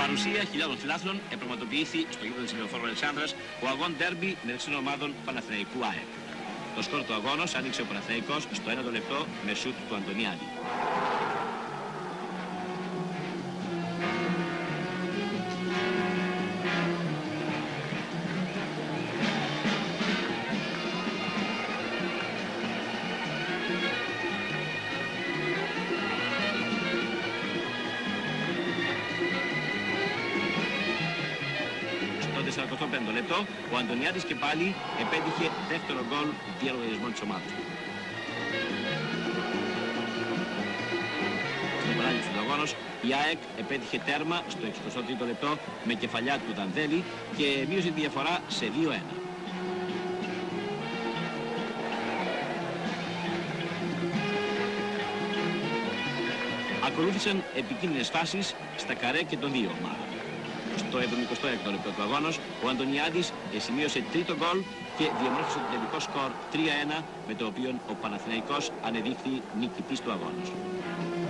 παρουσία χιλιάδων φιλάθλων επραγματοποιήθη στο γήπεδο της Λεωφόρου Αλεξάνδρας ο αγών ντέρμπι μεταξύ των ομάδων Παναθηναϊκού ΑΕΚ. Το σκορ του αγώνος άνοιξε ο Παναθηναϊκός στο 1ο λεπτό με σούτ του Αντωνιάδη. Στο 45ο λεπτό, ο Αντωνιάδης και πάλι επέτυχε δεύτερο γκολ διαλογαριασμών της ομάδας του. Στην επανάληψη του αγώνος, η ΑΕΚ επέτυχε τέρμα στο 63ο λεπτό με κεφαλιά του Δανδέλη και μείωσε τη διαφορά σε 2-1. Ακολούθησαν επικίνδυνες φάσεις στα καρέ και των δύο ομάδων. Στο 76ο λεπτό του αγώνος, ο Αντωνιάδης σημείωσε τρίτο γκολ και διαμόρφωσε το τελικό σκορ 3-1, με το οποίο ο Παναθηναϊκός ανεδείχθη νικητής του αγώνος.